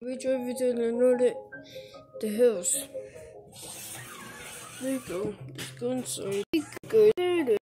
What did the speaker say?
We drove to the hills. There you go. Let's go inside. Good.